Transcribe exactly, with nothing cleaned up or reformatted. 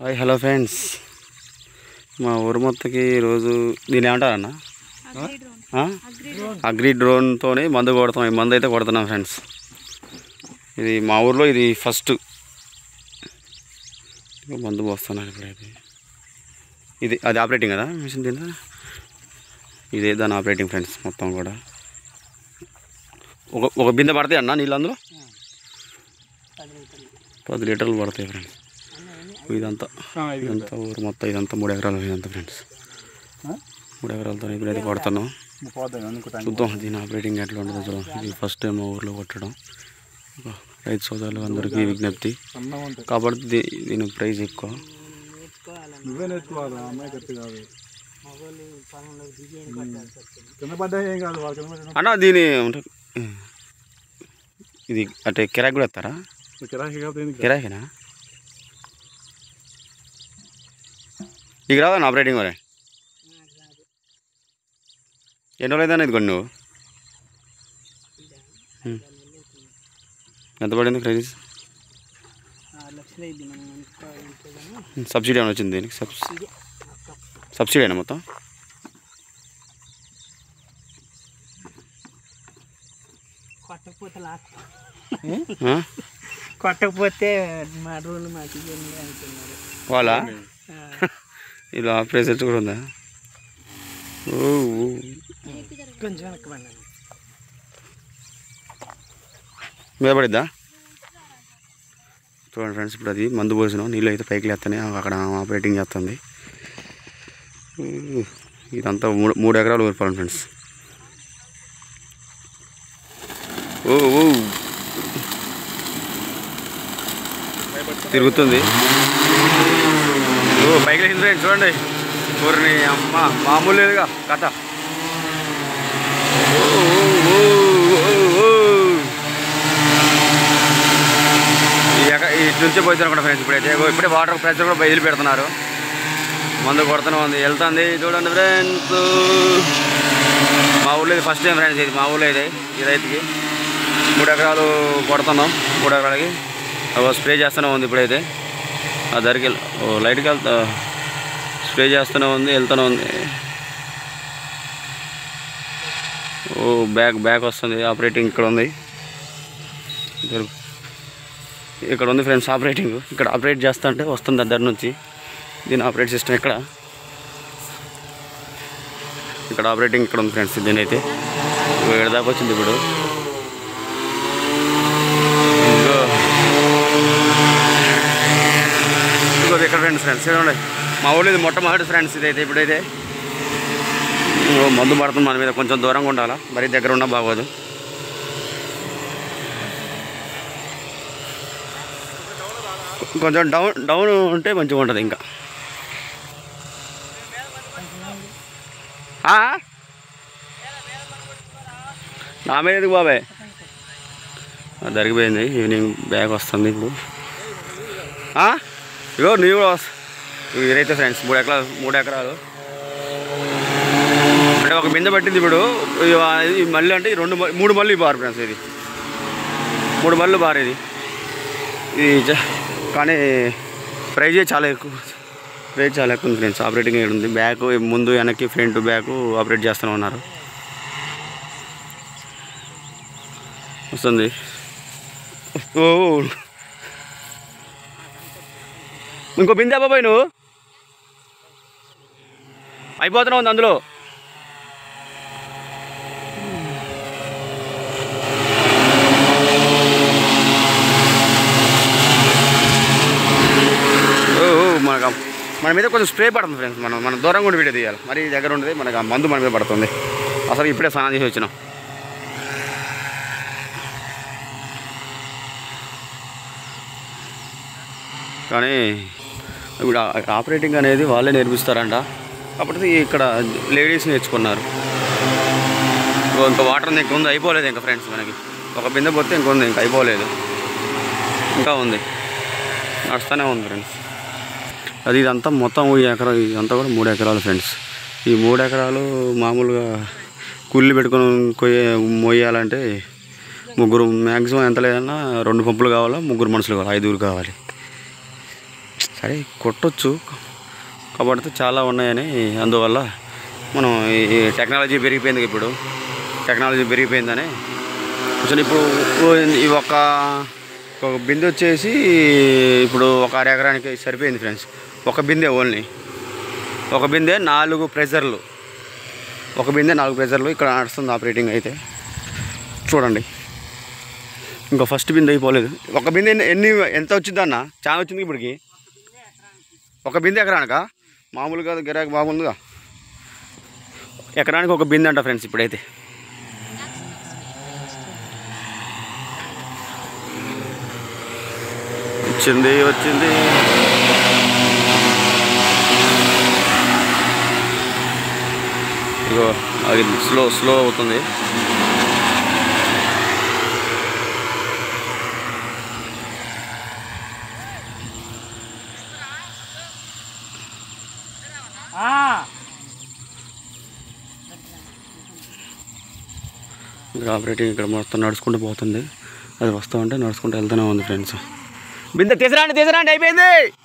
Hi hello friends, మా ఊరు మొత్తకి ఈరోజు దీని ఏమంటారన్న అగ్రి డ్రోన్తోనే మందు కొడతాం. ఈ మందు అయితే కొడుతున్నాం ఫ్రెండ్స్. ఇది మా ఊర్లో ఇది ఫస్ట్ మందు పోస్తున్నాను ఇప్పుడైతే. ఇది అది ఆపరేటింగ్ కదా మిషన్, దీంట్లో ఇదే దాని ఆపరేటింగ్ ఫ్రెండ్స్. మొత్తం కూడా ఒక ఒక బిందె పడతాయి అన్న నీళ్ళు, అందులో పది లీటర్లు పడతాయి ఫ్రెండ్స్. ఇదంతా ఇదంతా ఊరు మొత్తం ఇదంతా మూడు ఎకరాలు ఇదంతా ఫ్రెండ్స్. మూడు ఎకరాలతో ఇప్పుడైతే కొడుతున్నాం. చూద్దాం దీని ఆపరేటింగ్ ఎట్లా ఉంటుందో చూద్దాం. ఇది ఫస్ట్ టైం మా ఊర్లో కొట్టడం. రైతు సోదరులు అందరికీ విజ్ఞప్తి, కాబట్టి దీని ప్రైస్ ఎక్కువ. అన్న దీని ఇది అంటే కిరాకి కూడా వస్తారా? కిరాకినా నీకు రాదా ఆపరేటింగ్? మరి ఎన్ని రోజులు అయితే ఇది కొన్ని నువ్వు ఎంత పడింది ప్రైస్? సబ్సిడీ ఏమైనా వచ్చింది దీనికి? సబ్సిడీ సబ్సిడీ అయినా మొత్తం? కొట్టకపోతే మా రోజులు మాకు వాళ్ళ ఇలా ప్రెసెంట్ కూడా ఉందా? కొంచెం వెనక్కి మీద పడిద్దా? చూడండి ఫ్రెండ్స్, ఇప్పుడు అది మందు పోసినాం, నీళ్ళు అయితే పైకి లేస్తానే అక్కడ ఆపరేటింగ్ చేస్తుంది. ఇదంతా మూడు మూడు ఎకరాలు ఊరిపోవాలి ఫ్రెండ్స్. ఓ ఓ తిరుగుతుంది. ఓ పైకి లేచింది ఫ్రెండ్స్, చూడండి. ఊరిని అమ్మ మామూలు లేదుగా కథ. ఇటు నుంచే పోతుంది అనుకుంటా ఫ్రెండ్స్. ఇప్పుడైతే ఇప్పుడే వాటర్ ప్రెషర్ కూడా బయలు పెడుతున్నారు. మందు కొడుతూనే ఉంది, వెళ్తుంది. చూడండి ఫ్రెండ్స్, మా ఊళ్ళో ఇది ఫస్ట్ టైం ఫ్రెండ్స్. ఇది మా ఊళ్ళో ఇది ఈ రైతుకి మూడు ఎకరాలు కొడుతున్నాం. మూడు ఎకరాలకి స్ప్రే చేస్తూనే ఉంది. ఇప్పుడైతే ఆ ధరికి లైట్కి వెళ్తా స్ప్రే చేస్తూనే ఉంది, వెళ్తూనే ఉంది. ఓ బ్యాక్ బ్యాక్ వస్తుంది. ఆపరేటింగ్ ఇక్కడ ఉంది, ఇక్కడ ఉంది ఫ్రెండ్స్ ఆపరేటింగ్. ఇక్కడ ఆపరేట్ చేస్తా అంటే వస్తుంది దగ్గర నుంచి. దీని ఆపరేట్ సిస్టమ్ ఇక్కడ ఇక్కడ ఆపరేటింగ్ ఇక్కడ ఉంది ఫ్రెండ్స్. దీని అయితే ఏడు దాకా వచ్చింది ఇప్పుడు. ఇంకోటి ఇక్కడ ఫ్రెండ్స్ ఫ్రెండ్స్ చూడండి, మా ఊళ్ళో ఇది మొట్టమొదటి ఫ్రెండ్స్. ఇదైతే ఇప్పుడైతే మందు పడుతుంది మన మీద. కొంచెం దూరంగా ఉండాలా, మరీ దగ్గర ఉన్నా బాగోదు. కొంచెం డౌన్ డౌన్ ఉంటే మంచిగా ఉంటుంది. ఇంకా నా మీద ఎందుకు బాబాయ్? జరిగిపోయింది. ఈవినింగ్ బ్యాగ్ వస్తుంది ఇప్పుడు. ఇగో నీవు కూడా వస్తా. ఇదైతే ఫ్రెండ్స్ మూడు ఎకరాలు మూడు ఎకరాలు అంటే ఒక బిందె పట్టింది ఇప్పుడు. మళ్ళీ అంటే రెండు మూడు మళ్ళీ బారు ఫ్రెండ్స్. ఇది మూడు మళ్ళీ బారు. ఇది ఇది కానీ ప్రైజ్ చాలా ఎక్కువ. ప్రైజ్ చాలా ఎక్కువ ఉంది ఫ్రెండ్స్. ఆపరేటింగ్ ఇక్కడ ఉంది. బ్యాక్ ముందు వెనక్కి ఫ్రంట్ బ్యాక్ ఆపరేట్ చేస్తూనే ఉన్నారు. వస్తుంది. ఓ ఇంకో బిందె బాబాయ్, నువ్వు అయిపోతున్నావు ఉంది అందులో. మనకు మన మీద కొంచెం స్ప్రే పడుతుంది ఫ్రెండ్స్. మనం మనం దూరంగా ఉండి వీడియో తీయాలి, మరి దగ్గర ఉండేది మనకు ఆ మందు మన మీద పడుతుంది. అసలు ఇప్పుడే స్నానం చేసి వచ్చినాం. కానీ ఇప్పుడు ఆపరేటింగ్ అనేది వాళ్ళే నేర్పిస్తారంట. కాబట్టి ఇక్కడ లేడీస్ నేర్చుకున్నారు. ఇంకా వాటర్ ఇంకా ఉంది, అయిపోలేదు ఇంకా ఫ్రెండ్స్. మనకి ఒక బిందె పోతే ఇంకొంది, ఇంకా అయిపోలేదు, ఇంకా ఉంది, నడుస్తూనే ఉంది ఫ్రెండ్స్. అది ఇదంతా మొత్తం ఈ ఎకరా ఇదంతా కూడా మూడు ఎకరాలు ఫ్రెండ్స్. ఈ మూడు ఎకరాలు మామూలుగా కూలీలు పెట్టుకొని కొయ్య మోయాలంటే ముగ్గురు మ్యాక్సిమం ఎంత లేదన్నా రెండు పంపులు కావాలా, ముగ్గురు మనుషులు కావాలి, ఐదుగురు కావాలి. సరే కొట్టొచ్చు, కాబట్టి చాలా ఉన్నాయని అందువల్ల మనం ఈ టెక్నాలజీ పెరిగిపోయింది. ఇప్పుడు టెక్నాలజీ పెరిగిపోయిందని అసలు ఇప్పుడు ఈ ఒక ఒక బిందె వచ్చేసి ఇప్పుడు ఒక అర ఎకరానికి సరిపోయింది ఫ్రెండ్స్. ఒక బిందె ఓన్లీ ఒక బిందె నాలుగు ప్రెజర్లు ఒక బిందె నాలుగు ప్రెజర్లు ఇక్కడ నడుస్తుంది ఆపరేటింగ్. అయితే చూడండి, ఇంకా ఫస్ట్ బిందె అయిపోలేదు. ఒక బిందె ఎన్ని ఎన్ని ఎంత వచ్చింది అన్న? చాలా వచ్చింది ఇప్పటికి. ఒక బిందె ఎకరానికా? మామూలుగా గిరాకీ బాగుందిగా. ఎకరానికి ఒక బిందె అంట ఫ్రెండ్స్ ఇప్పుడైతే. వచ్చింది వచ్చింది ఇగో అది స్లో స్లో అవుతుంది. ఆపరేటింగ్ ఇక్కడ మొత్తం నడుచుకుంటూ పోతుంది. అది వస్తూ ఉంటే నడుచుకుంటూ వెళ్తూనే ఉంది ఫ్రెండ్స్. బిందె తీసరాండి తీసరాండి అయిపోయింది.